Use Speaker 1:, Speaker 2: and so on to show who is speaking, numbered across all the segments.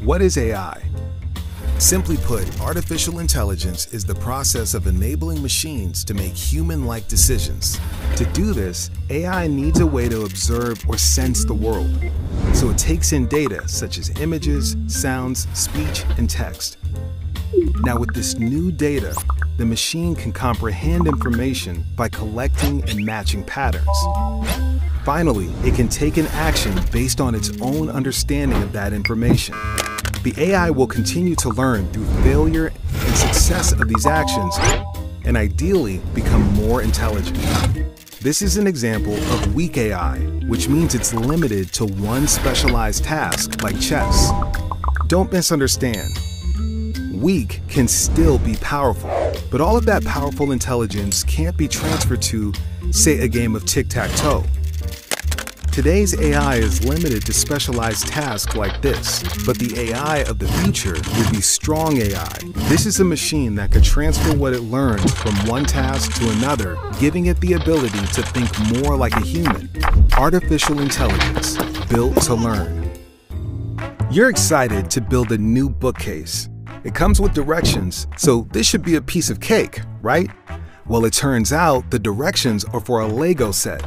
Speaker 1: What is AI? Simply put, artificial intelligence is the process of enabling machines to make human-like decisions. To do this, AI needs a way to observe or sense the world. So it takes in data such as images, sounds, speech, and text. Now with this new data, the machine can comprehend information by collecting and matching patterns. Finally, it can take an action based on its own understanding of that information. The AI will continue to learn through failure and success of these actions, and ideally become more intelligent. This is an example of weak AI, which means it's limited to one specialized task like chess. Don't misunderstand. Weak can still be powerful, but all of that powerful intelligence can't be transferred to, say, a game of tic-tac-toe. Today's AI is limited to specialized tasks like this, but the AI of the future will be strong AI. This is a machine that could transfer what it learned from one task to another, giving it the ability to think more like a human. Artificial intelligence, built to learn. You're excited to build a new bookcase. It comes with directions, so this should be a piece of cake, right? Well, it turns out the directions are for a Lego set.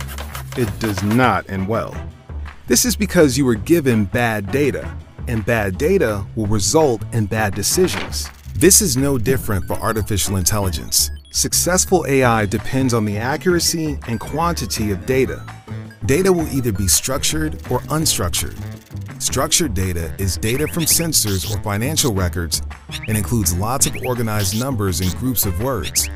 Speaker 1: It does not end well. This is because you were given bad data, and bad data will result in bad decisions. This is no different for artificial intelligence. Successful AI depends on the accuracy and quantity of data. Data will either be structured or unstructured. Structured data is data from sensors or financial records and includes lots of organized numbers and groups of words.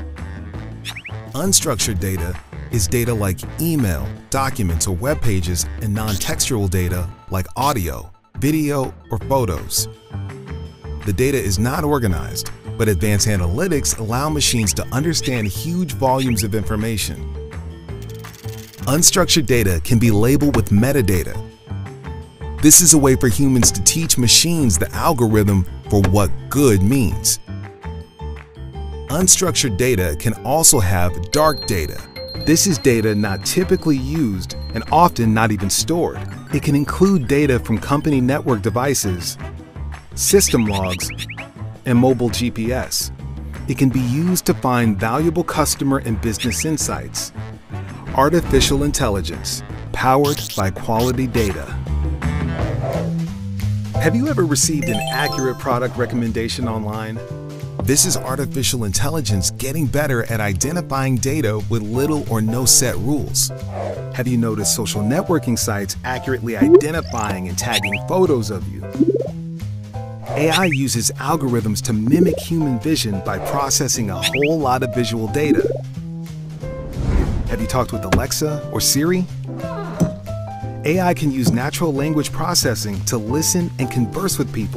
Speaker 1: Unstructured data is data like email, documents, or web pages, and non-textual data like audio, video, or photos. The data is not organized, but advanced analytics allow machines to understand huge volumes of information. Unstructured data can be labeled with metadata. This is a way for humans to teach machines the algorithm for what good means. Unstructured data can also have dark data. This is data not typically used and often not even stored. It can include data from company network devices, system logs, and mobile GPS. It can be used to find valuable customer and business insights. Artificial intelligence, powered by quality data. Have you ever received an accurate product recommendation online? This is artificial intelligence getting better at identifying data with little or no set rules. Have you noticed social networking sites accurately identifying and tagging photos of you? AI uses algorithms to mimic human vision by processing a whole lot of visual data. Have you talked with Alexa or Siri? AI can use natural language processing to listen and converse with people.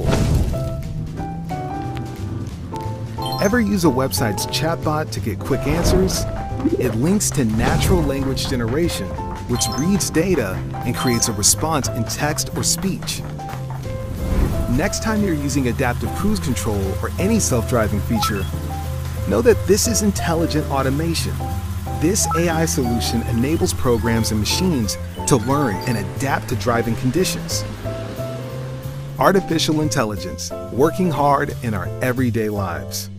Speaker 1: Ever use a website's chatbot to get quick answers? It links to natural language generation, which reads data and creates a response in text or speech. Next time you're using adaptive cruise control or any self-driving feature, know that this is intelligent automation. This AI solution enables programs and machines to learn and adapt to driving conditions. Artificial intelligence, working hard in our everyday lives.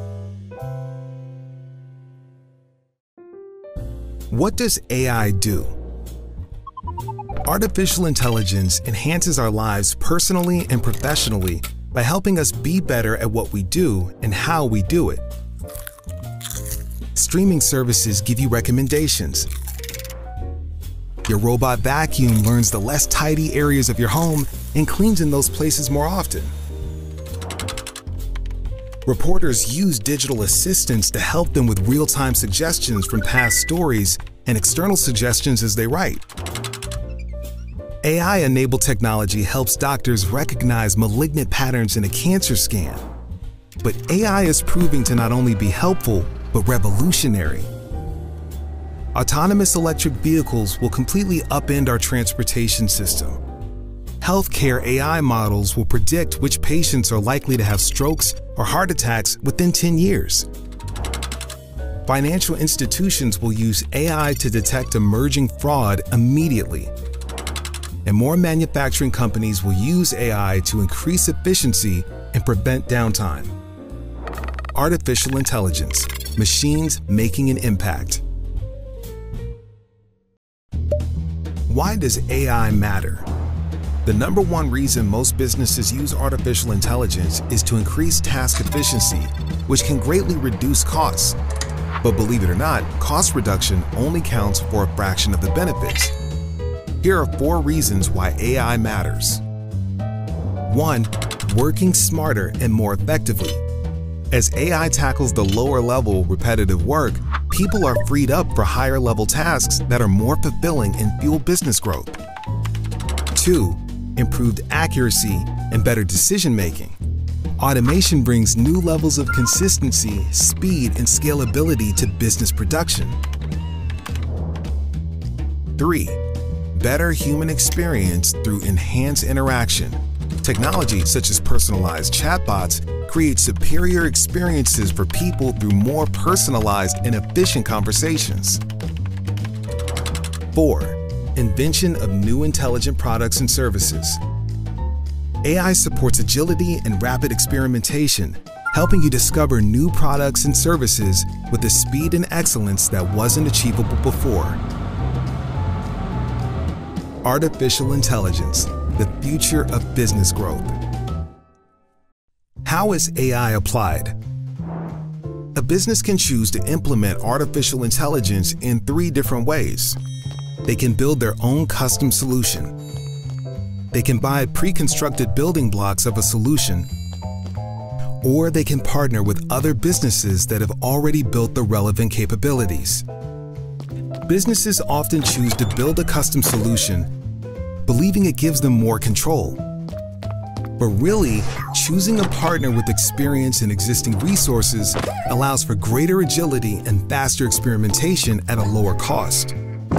Speaker 1: What does AI do? Artificial intelligence enhances our lives personally and professionally by helping us be better at what we do and how we do it. Streaming services give you recommendations. Your robot vacuum learns the less tidy areas of your home and cleans in those places more often. Reporters use digital assistants to help them with real-time suggestions from past stories and external suggestions as they write. AI-enabled technology helps doctors recognize malignant patterns in a cancer scan. But AI is proving to not only be helpful, but revolutionary. Autonomous electric vehicles will completely upend our transportation system. Healthcare AI models will predict which patients are likely to have strokes or heart attacks within 10 years. Financial institutions will use AI to detect emerging fraud immediately. and more manufacturing companies will use AI to increase efficiency and prevent downtime. Artificial intelligence, machines making an impact. Why does AI matter? The number one reason most businesses use artificial intelligence is to increase task efficiency, which can greatly reduce costs. But believe it or not, cost reduction only counts for a fraction of the benefits. Here are 4 reasons why AI matters. 1. Working smarter and more effectively. As AI tackles the lower-level repetitive work, people are freed up for higher-level tasks that are more fulfilling and fuel business growth. 2. Improved accuracy and better decision-making. Automation brings new levels of consistency, speed, and scalability to business production. 3. Better human experience through enhanced interaction. Technology such as personalized chatbots creates superior experiences for people through more personalized and efficient conversations. 4. Invention of new intelligent products and services. AI supports agility and rapid experimentation, helping you discover new products and services with a speed and excellence that wasn't achievable before. Artificial intelligence, the future of business growth. How is AI applied? A business can choose to implement artificial intelligence in 3 different ways. They can build their own custom solution. They can buy pre-constructed building blocks of a solution, or they can partner with other businesses that have already built the relevant capabilities. Businesses often choose to build a custom solution, believing it gives them more control. But really, choosing a partner with experience and existing resources allows for greater agility and faster experimentation at a lower cost.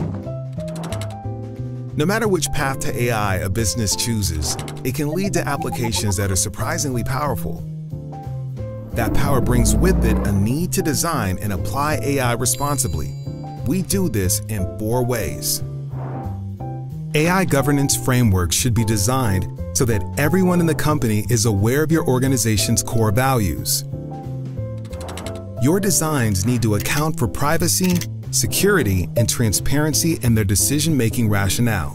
Speaker 1: No matter which path to AI a business chooses, it can lead to applications that are surprisingly powerful. That power brings with it a need to design and apply AI responsibly. We do this in 4 ways. AI governance frameworks should be designed so that everyone in the company is aware of your organization's core values. Your designs need to account for privacy, security, and transparency in their decision-making rationale.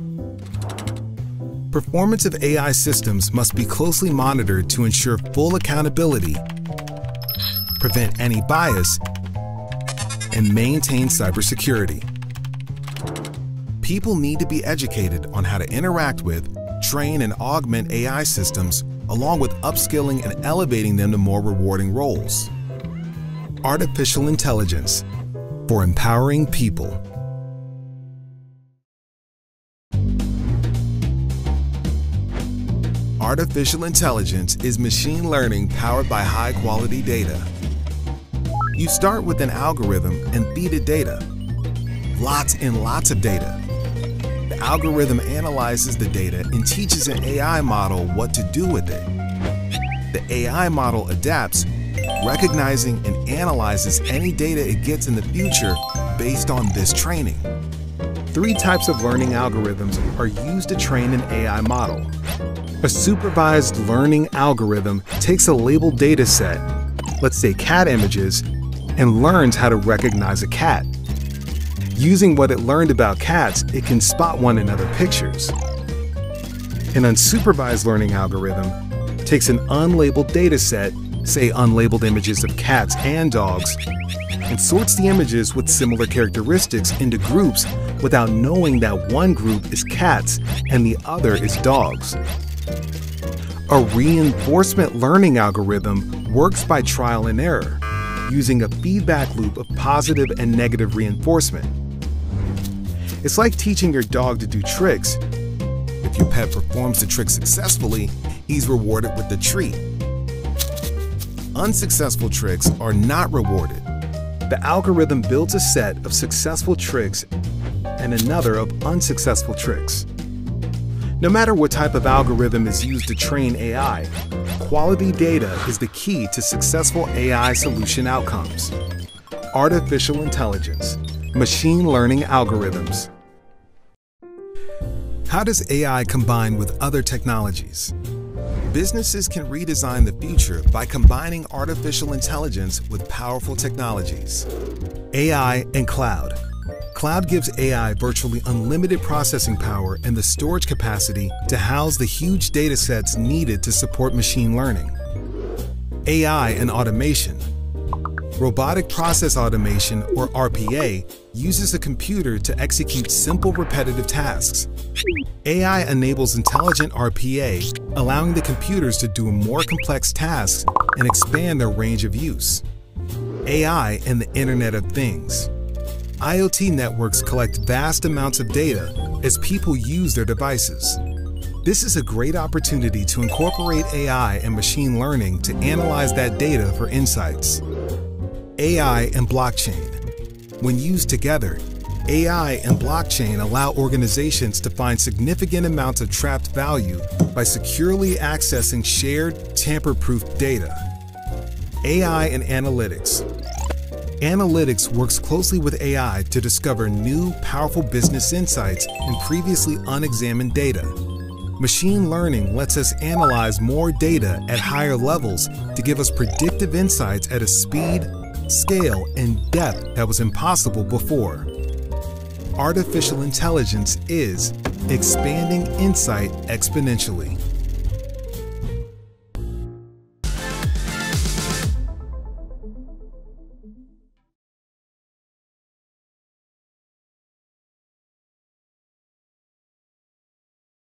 Speaker 1: Performance of AI systems must be closely monitored to ensure full accountability, prevent any bias, and maintain cybersecurity. People need to be educated on how to interact with, train, and augment AI systems, along with upskilling and elevating them to more rewarding roles. Artificial intelligence for empowering people. Artificial intelligence is machine learning powered by high-quality data. You start with an algorithm and feed it data. Lots and lots of data. The algorithm analyzes the data and teaches an AI model what to do with it. The AI model adapts, recognizing and analyzes any data it gets in the future based on this training. 3 types of learning algorithms are used to train an AI model. A supervised learning algorithm takes a labeled data set, let's say cat images, and learns how to recognize a cat. Using what it learned about cats, it can spot one in other pictures. An unsupervised learning algorithm takes an unlabeled data set, say unlabeled images of cats and dogs, and sorts the images with similar characteristics into groups without knowing that one group is cats and the other is dogs. A reinforcement learning algorithm works by trial and error, using a feedback loop of positive and negative reinforcement. It's like teaching your dog to do tricks. If your pet performs the trick successfully, he's rewarded with a treat. Unsuccessful tricks are not rewarded. The algorithm builds a set of successful tricks and another of unsuccessful tricks. No matter what type of algorithm is used to train AI, quality data is the key to successful AI solution outcomes. Artificial intelligence, machine learning algorithms. How does AI combine with other technologies? Businesses can redesign the future by combining artificial intelligence with powerful technologies. AI and cloud. Cloud gives AI virtually unlimited processing power and the storage capacity to house the huge data sets needed to support machine learning. AI and automation. Robotic process automation, or RPA, uses a computer to execute simple repetitive tasks. AI enables intelligent RPA, allowing the computers to do more complex tasks and expand their range of use. AI and the Internet of Things. IoT networks collect vast amounts of data as people use their devices. This is a great opportunity to incorporate AI and machine learning to analyze that data for insights. AI and blockchain. When used together, AI and blockchain allow organizations to find significant amounts of trapped value by securely accessing shared, tamper-proof data. AI and analytics. Analytics works closely with AI to discover new, powerful business insights in previously unexamined data. Machine learning lets us analyze more data at higher levels to give us predictive insights at a speed, scale, and depth that was impossible before. Artificial intelligence is expanding insight exponentially.